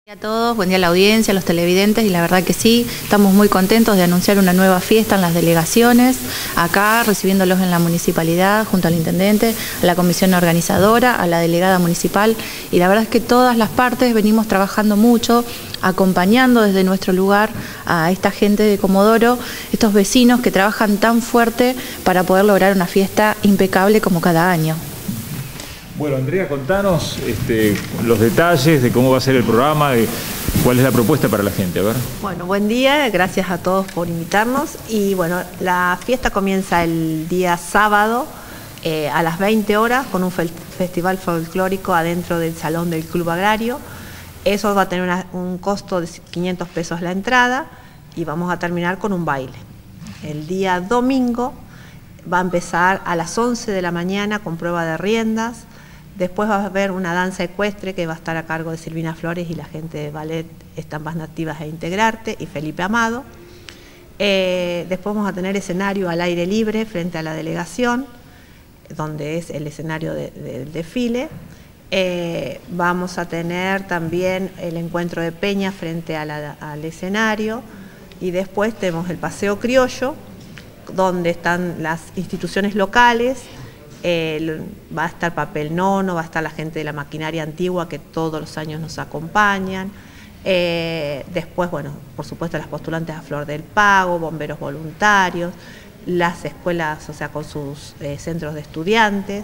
A todos, buen día a la audiencia, a los televidentes, y la verdad que sí, estamos muy contentos de anunciar una nueva fiesta en las delegaciones, acá recibiéndolos en la municipalidad, junto al intendente, a la comisión organizadora, a la delegada municipal, y la verdad es que todas las partes venimos trabajando mucho, acompañando desde nuestro lugar a esta gente de Comodoro, estos vecinos que trabajan tan fuerte para poder lograr una fiesta impecable como cada año. Bueno, Andrea, contanos los detalles de cómo va a ser el programa, de cuál es la propuesta para la gente. A ver. Bueno, buen día, gracias a todos por invitarnos. Y bueno, la fiesta comienza el día sábado a las 20 horas con un festival folclórico adentro del Salón del Club Agrario. Eso va a tener un costo de 500 pesos la entrada y vamos a terminar con un baile. El día domingo va a empezar a las 11 de la mañana con prueba de riendas. Después va a haber una danza ecuestre que va a estar a cargo de Silvina Flores y la gente de ballet Estampas Nativas e Integrarte y Felipe Amado. Después vamos a tener escenario al aire libre frente a la delegación, donde es el escenario del desfile. Vamos a tener también el encuentro de peña frente al escenario, y después tenemos el paseo criollo, donde están las instituciones locales. Va a estar Papel Nono, va a estar la gente de la maquinaria antigua que todos los años nos acompañan. Después, bueno, por supuesto las postulantes a Flor del Pago, bomberos voluntarios, las escuelas, o sea, con sus centros de estudiantes.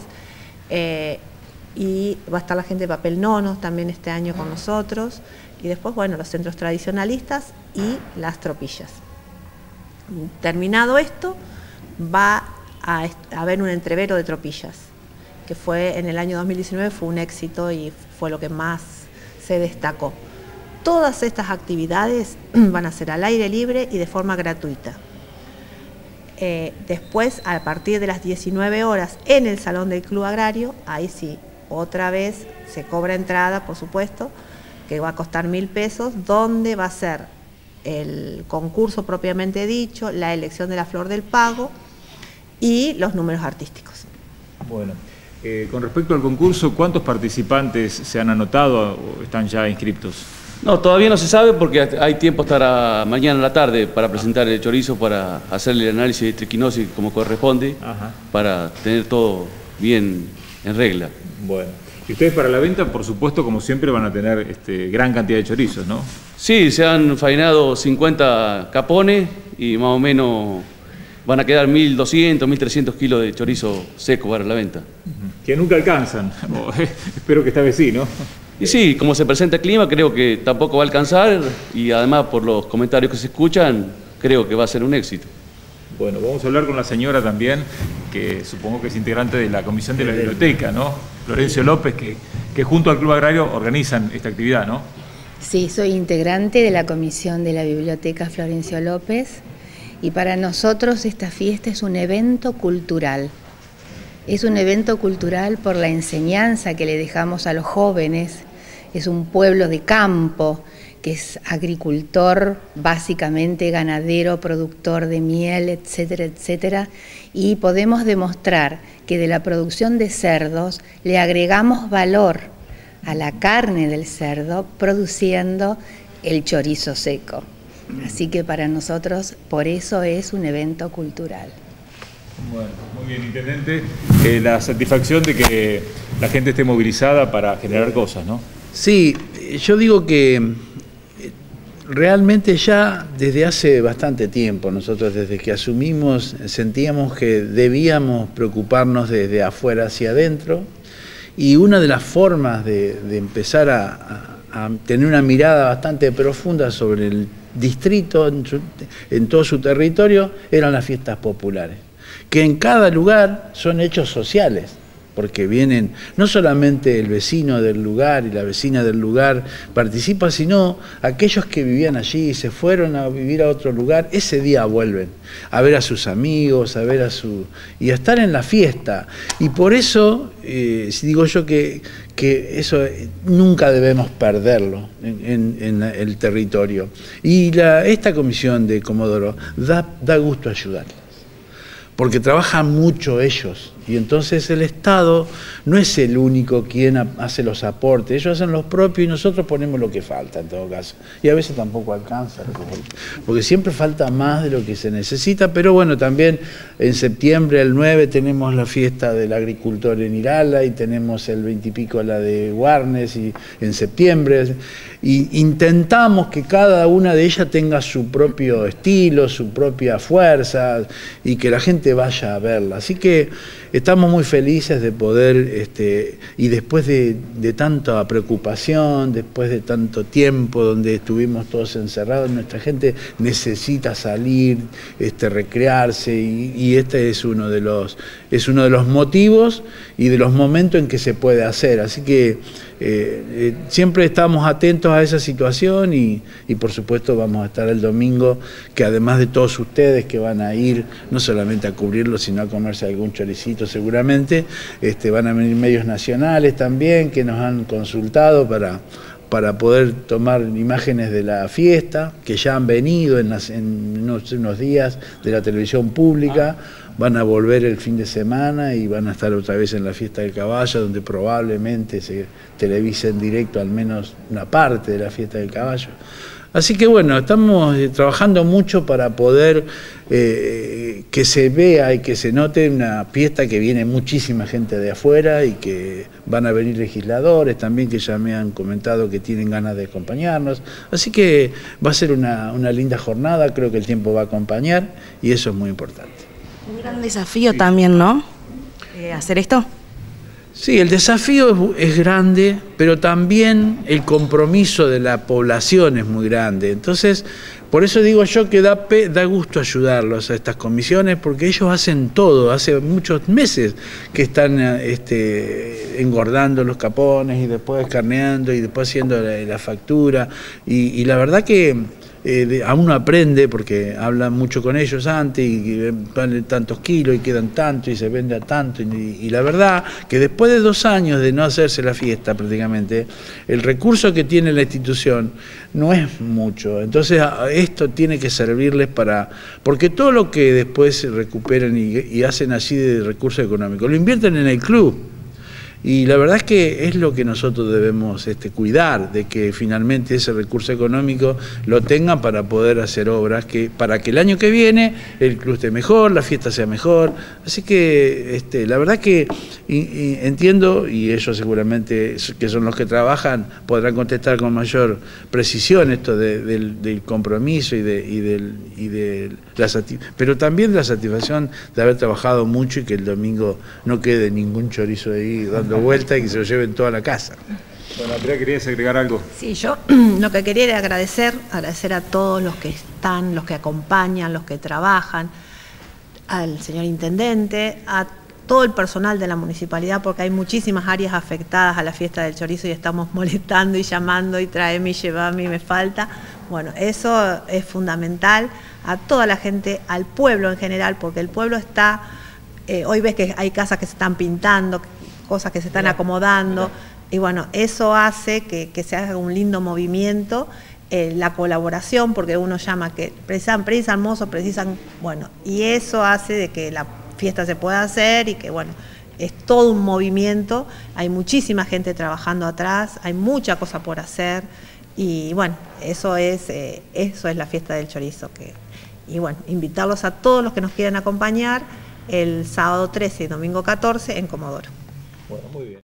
Y va a estar la gente de Papel Nono también este año con nosotros. Y después, bueno, los centros tradicionalistas y las tropillas. Terminado esto, va a haber un entrevero de tropillas, que fue en el año 2019, fue un éxito y fue lo que más se destacó. Todas estas actividades van a ser al aire libre y de forma gratuita. Después, a partir de las 19 horas, en el Salón del Club Agrario, ahí sí, otra vez se cobra entrada, por supuesto, que va a costar 1.000 pesos, donde va a ser el concurso propiamente dicho, la elección de la Flor del Pago, y los números artísticos. Bueno, con respecto al concurso, ¿cuántos participantes se han anotado o están ya inscriptos? No, todavía no se sabe porque hay tiempo hasta mañana en la tarde para presentar el chorizo, para hacerle el análisis de triquinosis como corresponde. Ajá. Para tener todo bien en regla. Bueno, y ustedes para la venta, por supuesto, como siempre, van a tener gran cantidad de chorizos, ¿no? Sí, se han faenado 50 capones y más o menos van a quedar 1.200, 1.300 kilos de chorizo seco para la venta. Que nunca alcanzan. Espero que esta vez sí, ¿no? Y sí, como se presenta el clima, creo que tampoco va a alcanzar, y además por los comentarios que se escuchan, creo que va a ser un éxito. Bueno, vamos a hablar con la señora también, que supongo que es integrante de la comisión de la biblioteca, ¿no? Florencio López, que junto al Club Agrario organizan esta actividad, ¿no? Sí, soy integrante de la comisión de la biblioteca Florencio López. Y para nosotros esta fiesta es un evento cultural. Es un evento cultural por la enseñanza que le dejamos a los jóvenes. Es un pueblo de campo, que es agricultor, básicamente ganadero, productor de miel, etcétera, etcétera. Y podemos demostrar que de la producción de cerdos le agregamos valor a la carne del cerdo, produciendo el chorizo seco. Así que para nosotros, por eso es un evento cultural. Bueno, muy bien, intendente. La satisfacción de que la gente esté movilizada para generar cosas, ¿no? Sí, yo digo que realmente ya desde hace bastante tiempo, nosotros desde que asumimos, sentíamos que debíamos preocuparnos desde afuera hacia adentro, y una de las formas de empezar a tener una mirada bastante profunda sobre el distrito, en todo su territorio, eran las fiestas populares, que en cada lugar son hechos sociales, porque vienen no solamente el vecino del lugar y la vecina del lugar participa, sino aquellos que vivían allí y se fueron a vivir a otro lugar, ese día vuelven a ver a sus amigos, y a estar en la fiesta. Y por eso digo yo que eso nunca debemos perderlo en el territorio. Y esta comisión de Comodoro da gusto ayudarles, porque trabajan mucho ellos, y entonces el Estado no es el único quien hace los aportes, ellos hacen los propios y nosotros ponemos lo que falta en todo caso, y a veces tampoco alcanza, porque siempre falta más de lo que se necesita, pero bueno, también en septiembre, el 9, tenemos la fiesta del agricultor en Irala, y tenemos el 20 y pico la de Warnes, y en septiembre, y intentamos que cada una de ellas tenga su propio estilo, su propia fuerza, y que la gente vaya a verla. Así que estamos muy felices de poder, y después de tanta preocupación, después de tanto tiempo donde estuvimos todos encerrados, nuestra gente necesita salir, recrearse, y este es uno de los motivos y de los momentos en que se puede hacer. Así que siempre estamos atentos a esa situación y por supuesto vamos a estar el domingo, que además de todos ustedes que van a ir no solamente a cubrirlo, sino a comerse algún choricito seguramente, van a venir medios nacionales también que nos han consultado para poder tomar imágenes de la fiesta, que ya han venido en unos días de la televisión pública. Van a volver el fin de semana y van a estar otra vez en la fiesta del caballo, donde probablemente se televise en directo al menos una parte de la fiesta del caballo. Así que bueno, estamos trabajando mucho para poder que se vea y que se note una fiesta que viene muchísima gente de afuera, y que van a venir legisladores también que ya me han comentado que tienen ganas de acompañarnos. Así que va a ser una linda jornada, creo que el tiempo va a acompañar y eso es muy importante. Un gran desafío también, ¿no? Hacer esto. Sí, el desafío es grande, pero también el compromiso de la población es muy grande. Entonces, por eso digo yo que da gusto ayudarlos a estas comisiones, porque ellos hacen todo. Hace muchos meses que están engordando los capones y después carneando y después haciendo la factura. Y la verdad que a uno aprende, porque hablan mucho con ellos antes y valen tantos kilos y quedan tanto y se vende a tanto, y la verdad que después de 2 años de no hacerse la fiesta prácticamente, el recurso que tiene la institución no es mucho. Entonces esto tiene que servirles porque todo lo que después se recuperan y hacen así de recursos económicos lo invierten en el club. Y la verdad es que es lo que nosotros debemos cuidar, de que finalmente ese recurso económico lo tengan para poder hacer obras, para que el año que viene el club esté mejor, la fiesta sea mejor. Así que la verdad que entiendo, y ellos seguramente que son los que trabajan podrán contestar con mayor precisión esto del compromiso pero también de la satisfacción de haber trabajado mucho y que el domingo no quede ningún chorizo ahí dando vuelta y que se lo lleven toda la casa. Bueno, Andrea, ¿querías agregar algo? Sí, yo lo que quería era agradecer a todos los que están, los que acompañan, los que trabajan, al señor intendente, a todo el personal de la municipalidad, porque hay muchísimas áreas afectadas a la fiesta del chorizo y estamos molestando y llamando y tráeme y llevame y me falta. Bueno, eso es fundamental. A toda la gente, al pueblo en general, porque el pueblo está, hoy ves que hay casas que se están pintando, cosas que se están acomodando, y bueno, eso hace que se haga un lindo movimiento, la colaboración, porque uno llama que precisan mozos, bueno, y eso hace de que la fiesta se pueda hacer y que bueno, es todo un movimiento, hay muchísima gente trabajando atrás, hay mucha cosa por hacer, y bueno, eso es la fiesta del chorizo. Y bueno, invitarlos a todos los que nos quieran acompañar el sábado 13 y domingo 14 en Comodoro. Bueno, muy bien.